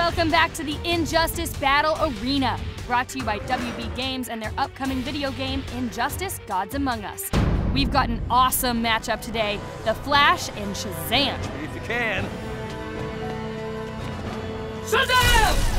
Welcome back to the Injustice Battle Arena, brought to you by WB Games and their upcoming video game, Injustice: Gods Among Us. We've got an awesome matchup today, The Flash and Shazam. If you can. Shazam!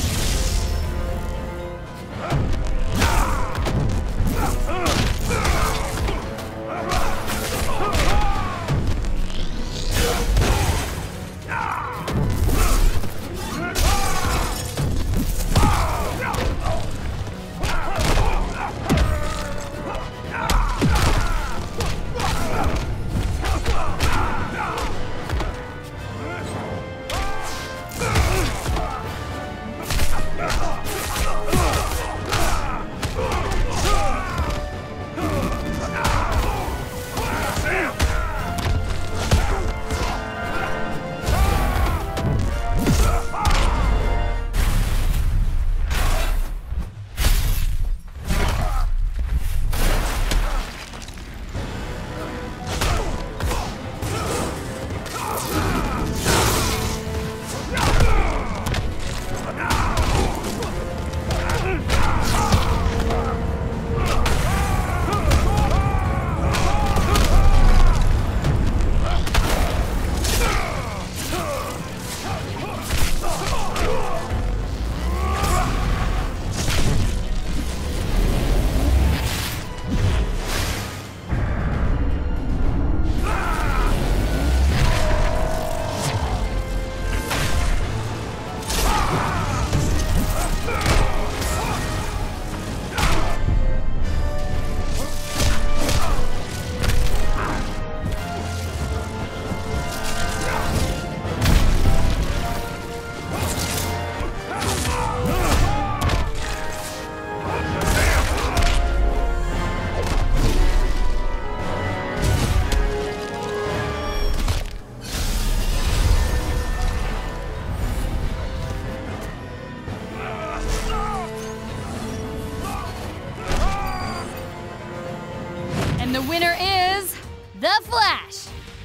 And the winner is The Flash.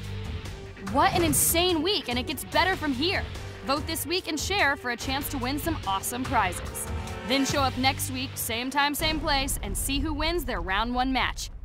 What an insane week, and it gets better from here. Vote this week and share for a chance to win some awesome prizes. Then show up next week, same time, same place, and see who wins their round 1 match.